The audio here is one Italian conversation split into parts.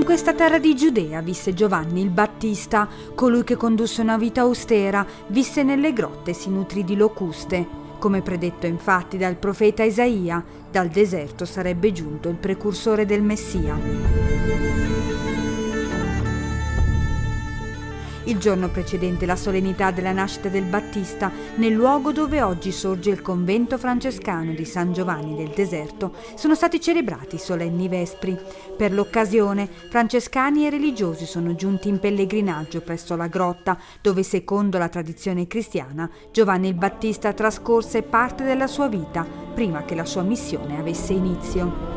questa terra di Giudea visse Giovanni il Battista, colui che condusse una vita austera, visse nelle grotte e si nutrì di locuste. Come predetto infatti dal profeta Isaia, dal deserto sarebbe giunto il precursore del Messia. Il giorno precedente la solennità della nascita del Battista, nel luogo dove oggi sorge il convento francescano di San Giovanni del Deserto, sono stati celebrati i solenni vespri. Per l'occasione, francescani e religiosi sono giunti in pellegrinaggio presso la grotta, dove secondo la tradizione cristiana Giovanni il Battista trascorse parte della sua vita prima che la sua missione avesse inizio.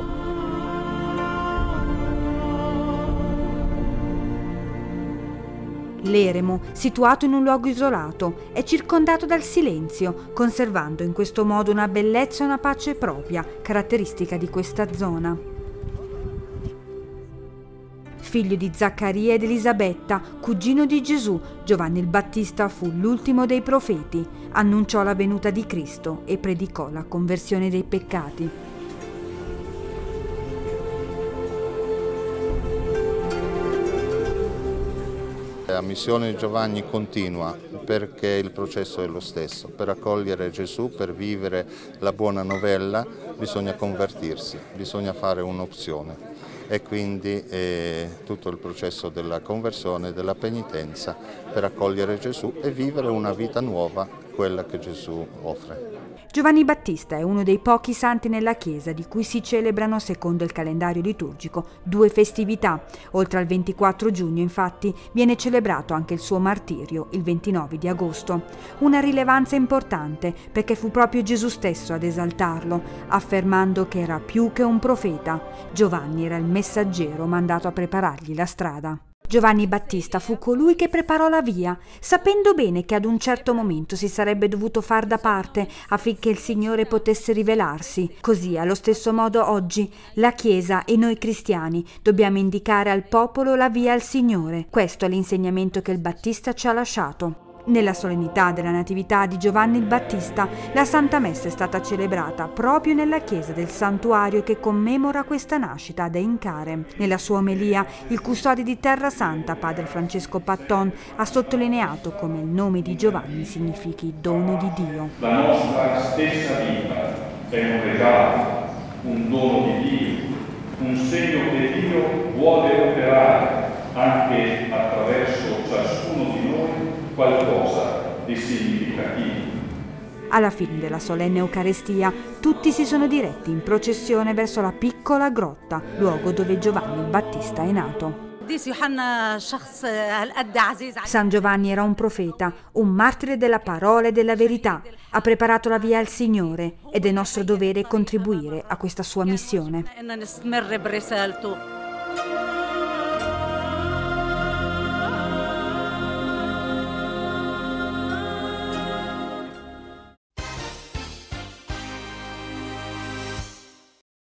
L'eremo, situato in un luogo isolato, è circondato dal silenzio, conservando in questo modo una bellezza e una pace propria, caratteristica di questa zona. Figlio di Zaccaria ed Elisabetta, cugino di Gesù, Giovanni il Battista fu l'ultimo dei profeti, annunciò la venuta di Cristo e predicò la conversione dei peccati. La missione di Giovanni continua perché il processo è lo stesso. Per accogliere Gesù, per vivere la buona novella, bisogna convertirsi, bisogna fare un'opzione e quindi tutto il processo della conversione, della penitenza per accogliere Gesù e vivere una vita nuova, quella che Gesù offre. Giovanni Battista è uno dei pochi santi nella Chiesa di cui si celebrano, secondo il calendario liturgico, 2 festività. Oltre al 24 giugno, infatti, viene celebrato anche il suo martirio, il 29 di agosto. Una rilevanza importante perché fu proprio Gesù stesso ad esaltarlo, affermando che era più che un profeta. Giovanni era il messaggero mandato a preparargli la strada. Giovanni Battista fu colui che preparò la via, sapendo bene che ad un certo momento si sarebbe dovuto far da parte affinché il Signore potesse rivelarsi. Così, allo stesso modo oggi, la Chiesa e noi cristiani dobbiamo indicare al popolo la via al Signore. Questo è l'insegnamento che il Battista ci ha lasciato. Nella solennità della Natività di Giovanni il Battista, la Santa Messa è stata celebrata proprio nella chiesa del santuario che commemora questa nascita ad Eincare. Nella sua omelia, il custode di Terra Santa, padre Francesco Patton, ha sottolineato come il nome di Giovanni significhi dono di Dio. La nostra stessa vita è un regalo, un dono di Dio, un segno che Dio vuole operare anche attraverso ciascuno di noi qualcosa di significativo. Alla fine della solenne Eucaristia, tutti si sono diretti in processione verso la piccola grotta, luogo dove Giovanni il Battista è nato. San Giovanni era un profeta, un martire della parola e della verità. Ha preparato la via al Signore ed è nostro dovere contribuire a questa sua missione.